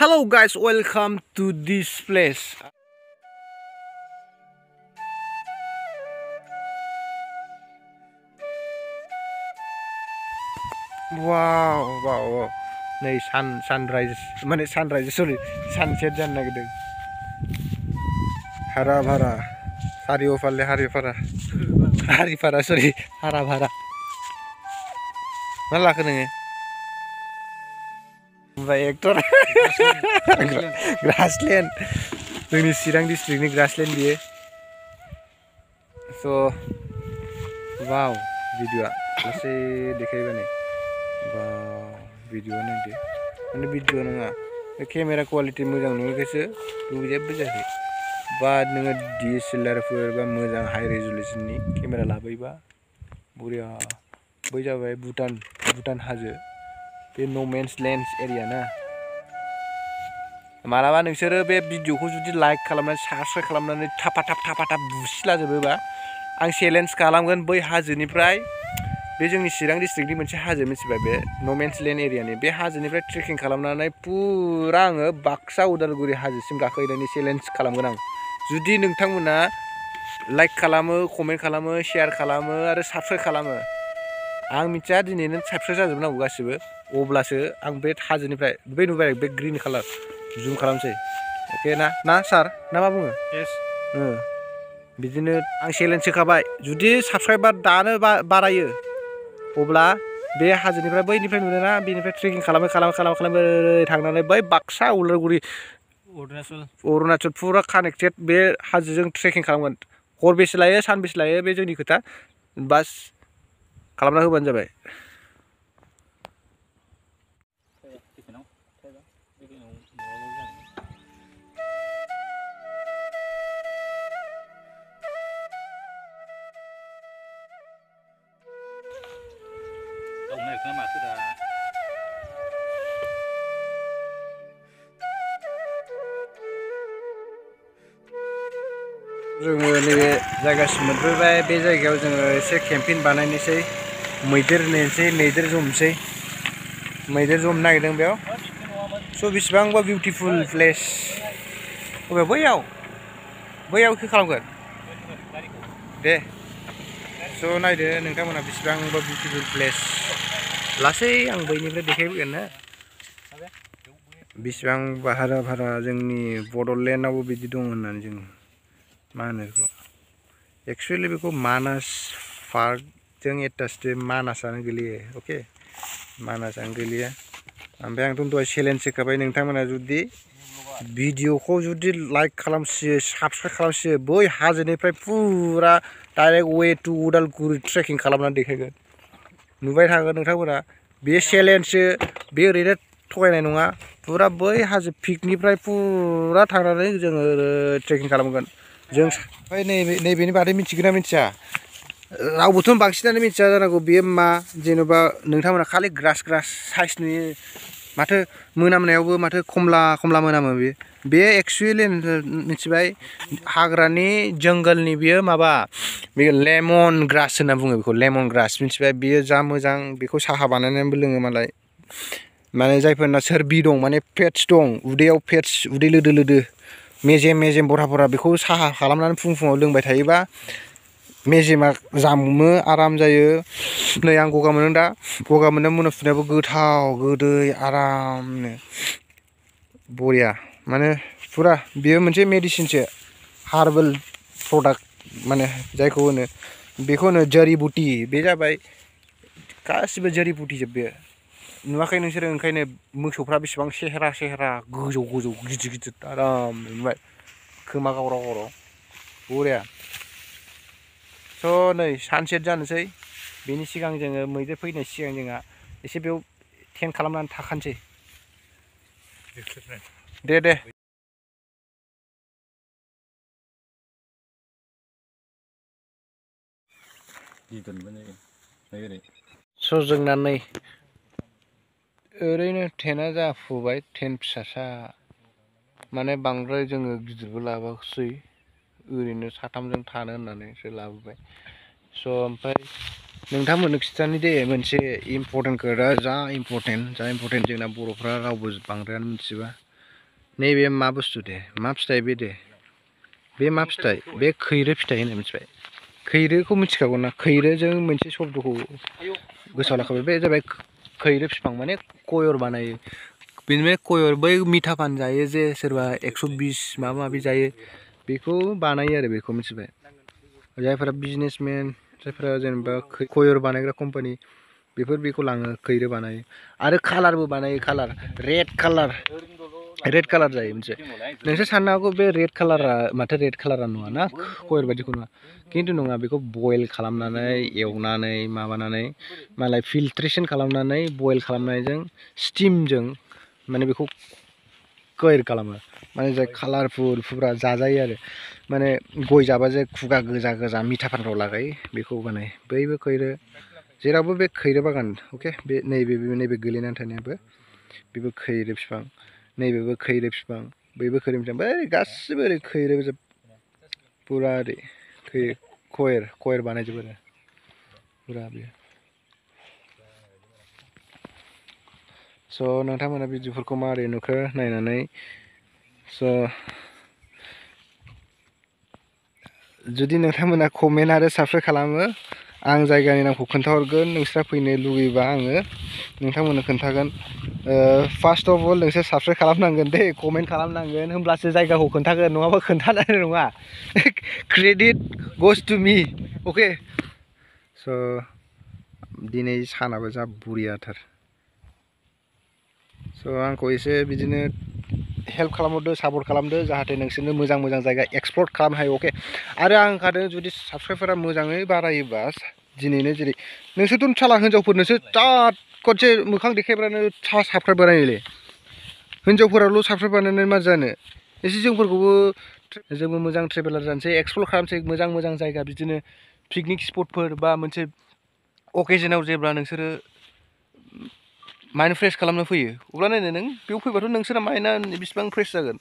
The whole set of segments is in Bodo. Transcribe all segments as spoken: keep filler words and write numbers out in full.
Hello guys, welcome to this place. Wow, wow, wow. Nay sun sunrise, mane sunrise sorry, sunset jan nagdeng. Hara bhara, sario falle hari para, hari para sorry, hara bhara. Mana lakon nge? Mbak aktor. Grassland. Ini Sirang district ni grassland dia. So, wow, video masih dekai bani. Wow, video ni dia. Ini video nanga. Kamera quality mujang nungi kese, tu je berjaya. Bad nungi D S L R full ba mujang high resolution ni kamera labai ba. Buria, berjaya ba Bhutan, Bhutan haje. Be no man's land area na. Malaba नोंसोरो बे भिडिअखौ जुदि लाइक खालामनानै साबस्क्राइब खालामनानै थापा थाप थापा थाप बुसिला जोबोबा आं चेलेन्ज खालामगोन बै हाजोनिफ्राय बे जोंनि चिरां डिस्ट्रिक्टनि मोनसे हाजो मिथिबाय बे नो मेन्स लेन्ड एरियानि बे हाजोनिफ्राय ट्रेकिं खालामनानै पुरा आङो बाक्सा उदालगुरि हाजोसिम गाखोहैनायनि चेलेन्ज खालामगोन आं जुदि नोंथांमोना लाइक खालामो कमेन्ट खालामो शेयार खालामो आरो साबस्क्राइब खालामो आं मिथिया दिनैनो साबस्क्राइब जाजोबनांगौ गासिबो अब्लासो आं बे हाजोनिफ्राय बे नुबाय बे ग्रीन कालार जुम खालामसै ओके ना ना सार ना मा बुङो यस ओ बिदिनो आं चेलेन्ज होखाबाय जुदि साबस्क्राइबार दानो बारायो अब्ला बे हाजोनिफ्राय बैनिफ्राय नुदोंना बेनिफ्राय ट्रेकिं खालामो खालामो खालामो खालामो थांनानै बै बाक्सा उदालगुरि अरुणाचल अरुणाचल पुरा कानेक्टेड बे हाजोजों ट्रेकिं खालामगोन हर बेसे लायो सान बेसे लायो बे जोंनि खोथा बास खालामना होबानो जाबाय जोङो नैबे जायगासिम मोनफैबाय बे जायगायाव जोङो एसे केम्पिं बानायनोसै मैदेर नेनोसै मैदेर जमनोसै मैदेर जमनो नागिरदों बेयाव स' बेसेबांबा बिउटिफुल प्लेस अबे बैयाव बैयाव खौ खालामगोन दे स' नायदो नोंथांमोना बेसेबांबा बिउटिफुल प्लेस लासै आं बैनिफ्राय देखायबोगोन ना बेसेबां भारा भारा जोंनि बड'लेण्डआवबो बिदि दं होननानै जों मा होनो बेखौ एक्सुवेलि बेखौ मानास पार्कजों एटाच्ड मानासानो गोलैयो अके मानासानो गोलैयो ओमफ्राय आंथ' दहाय चेलेन्ज होखाबाय नोंथांमोना जुदि भिडिअखौ जुदि लाइक खालामसियो साबस्क्राइब खालामसियो बै हाजोनिफ्राय पुरा direct way to Udalguri trekking खालामनानै देखायगोन नुबाय थागोन नोंथांमोना बे चेलेन्जसो बे ओरैनो थगायनाय नङा पुरा बै हाजो पिकनिफ्राय पुरा थांनानै जोङो ट्रेकिं खालामगोन जों ओमफ्राय नैबे नैबेनि बादै मिथिगोन ना मिथिया रावबोथ' बांसिनानो मिथिया जानांगौ बेयो मा जेनेबा नोंथांमोना खालि ग्रास ग्रास साइज नुयो माथो मोनामनायावबो माथो खमला खमला मोनामो बे बे एक्सुवेलि मिथिबाय हाग्रानि जंगलनि बियो माबा बे लेमन ग्रास होनना बुङो बेखौ लेमन ग्रास मिथिबाय बियो जा मोजां बेखौ साहा बानायनानैबो लोङो मालाय माने जायफोरना सोरबि दं माने फेट्स दं उदैयाव फेट्स उदै लोदो लोदो मेजेम मेजेम बरा बरा बेखौ साहा खालामनानै फुं फुङाव लोंबाय थायोबा मेजेमा जामो आराम जायो नै आं गगा मोनदों दा गगा मोननाय मोनामसुनायाबो गोथाव गोदै आरामनो बरिया माने पुरा बेयो मोनसे मेडिसिनसो हार्बेल प्रडाक्ट माने जायखौ होनो बेखौ होनो जड़ी बुटि बे जाबाय गासिबो जड़ी बुटि जोब बेयो नुवाखै नोंसोरो ओंखायनो मोसौफ्रा बेसेबां सेहेरा सेहेरा गोजौ गोजौ गिदिर गिदिर आराम नुबाय खोमा गावराव गावराव बरिया स' नै सानसेट जानोसै बेनि सिगां जोङो मैदेर फैनाय सिगां जोंहा एसे बेयाव टेन्ट खालामनानै थाखानोसै दे दे स' जोंना नै ओरैनो टेन्टआ जाफुबाय टेन्ट फिसासा माने बांद्राय जोङो गिदिरबो लाबोआखिसै ओरैनो साथामजों थानो होननानैसो लाबोबाय स' ओमफ्राय नोंथांमोननो खिथानि दे मोनसे इम्परटेन्ट खोथा जा इम्परटेन्ट जा इम्परटेन्ट जोंना बर'फ्रा रावबो बांद्रायानो मिथिजोबा नैबे मा बुस्थु दे मा फिथाइ बे दे बे मा फिथाइ बे खैरो फिथाइ होनो मिथिबाय खैरोखौ मिथिखागौ ना खैरोजों मोनसे शब्दखौ गोसोआव लाखाबाय बे जाबाय खैरो बिफां माने कयर बानायो बेनिफ्राय कयर बै मिथा पान जायो जे सोरबा एकस' बिस माबा माबि जायो बेखौ बानायो आरो बेखौ मिथिबाय जायफोरा बिजनेसमेन जायफोरा जेनेबा कयर बानायग्रा कम्पानि बेफोर बेखौ लाङो खैरो बानायो आरो कालारबो बानायो कालार रेड कालार रेड कालार जायो मोनसे नोंसोर साननो हागौ बे रेड कालारा माथो रेड कालारा नङा ना कयर बायदिखौ नङा खिन्थु नङा बेखौ बयल खालामनानै एवनानै माबानानै मालाय फिल्ट्रेसन खालामनानै बयल खालामनायजों स्टिमजों माने बेखौ कयर खालामो माने जाय कालारफुल फुरा जाजायो आरो माने गय जाबा जे खुगा गोजा गोजा मिथा पानफ्राव लागायो बेखौ बानाय बैबो खैरो जेरावबो बे खैरो बागान अके बे नैबे नैबे गोलैनानै थानायाबो बेबो खैरो बिफां नैबेबो खैरो बिफां बैबो खैरो बिफां बै गासिबो ओरै खैरो जोब फुरा ओरै कयर कयर बानायजोबो आरो फुरा बेयो स' नोंथांमोना भिडिअफोरखौ माबोरै नुखो नायनानै स' जुदि नोंथांमोना कमेन्ट आरो साबस्क्राइब खालामो आं जायगानि नामखौ खोन्थाहरगोन नोंस्रा फैनो लुगैबा आङो नोंथांमोननो खोन्थागोन फार्स्ट अफ अल नोंसोर साबस्क्राइब खालामनांगोन दे कमेन्ट खालामनांगोन होमब्लासो जायगाखौ खोन्थागोन नङाबा खोन्थानाय नङा क्रेडिट गज टु मी अके स' दिनै सानाबो जा बुरियाथार स' आंखौ एसे बिदिनो हेल्प खालामहरदो सापर्ट खालामदो जाहाथे नोंसोरनो मोजां मोजां जायगा एक्सप्लर खालामनो हायो अके आरो आं होनखादों जुदि साबस्क्राइबारफोरा मोजाङै बारायोबा दिनैनो जेरै नोंसोरथ' साला हिनजावफोर नोंसोर चाट खनसे मोखां देखायब्लानो साबस्क्राइब बानायोलै हिनजावफोराल' साबस्क्राइब बानायनानै मा जानो एसे जोंफोरखौबो जोंबो मोजां ट्रेभेलार जानोसै एक्सप्लर खालामसै मोजां मोजां जायगा बिदिनो पिकनिक स्पटफोर बा मोनसे अकेजनाव जेब्ला नोंसोरो माइन्ड फ्रेश खालामनो फैयो अब्ला नायनो नों बेयाव फैबाथ' नोंसोरा माइन्डआ बेसेबां फ्रेश जागोन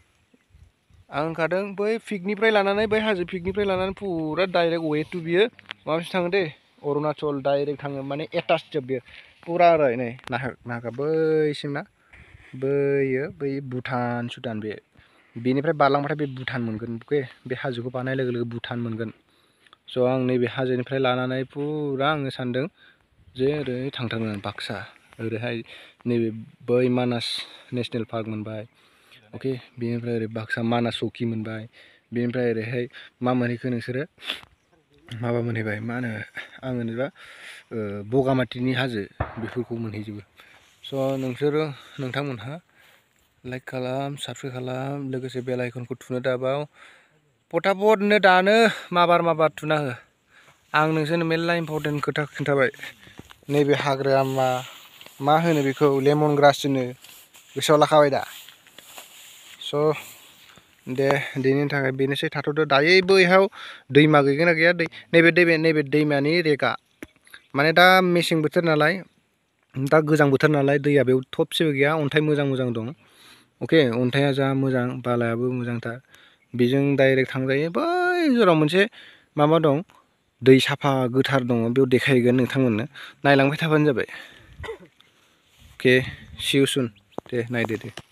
आं होनखादों बै पिकनिफ्राय लानानै बै हाजो पिकनिफ्राय लानानै फुरा डाइरेक्ट वे टु बियो माबासिम थाङो दे अरुणाचल डाइरेक्ट थाङो माने एटाच जोब बेयो फुरा ओरै नै नागा बैसिम ना बैयो बै भुटान सुटान बे बेनिफ्राय बारलांबाथाय बे भुटान मोनगोन अके बे हाजोखौ बारनाय लोगो लोगो भुटान मोनगोन स' आं नैबे हाजोनिफ्राय लानानै फुरा आङो सानदों जे ओरै थांथारगोन बाक्सा ओरैहाय नैबे बै मानास नेसनेल पार्क मोनबाय अके बेनिफ्राय ओरै बाक्सा मानास चौकि मोनबाय बेनिफ्राय ओरैहाय मा मोनहैखो नोंसोरो माबा मोनहैबाय मा होनो आं होनोबा बगामाथिनि हाजो बेफोरखौ मोनहैजोबो स' नोंसोरो नोंथांमोनहा लाइक खालाम साबस्क्राइब खालाम लोगोसे बेल आइकनखौ थुनो दाबाव फटाफटनो दानो माबार माबार थुना हो आं नोंसोरनो मेरला इम्परटेन्ट खोथा खिन्थाबाय नैबे हाग्राया मा मा होनो बेखौ लेमन ग्रास होनो गोसोआव लाखाबाय दा स' दे दिनैनि थाखाय बेनोसै थाथ'दो दायो बैहाव दैमा गैगोन ना गैया दै नैबे दैबे नैबे दैमानि रेगा माने दा मेसें बोथोर नालाय दा गोजां बोथोर नालाय दैया बेयाव थबसेबो गैया अन्थाइ मोजां मोजां दं अके अन्थाइया जा मोजां बालायाबो मोजांथार बेजों डाइरेक्ट थांजायो बै जेराव मोनसे माबा दं दै साफा गोथार दङ बेयाव देखायगोन नोंथांमोननो नायलांबाय थाबानो जाबाय अके सि इउ सुन दे नायदो दे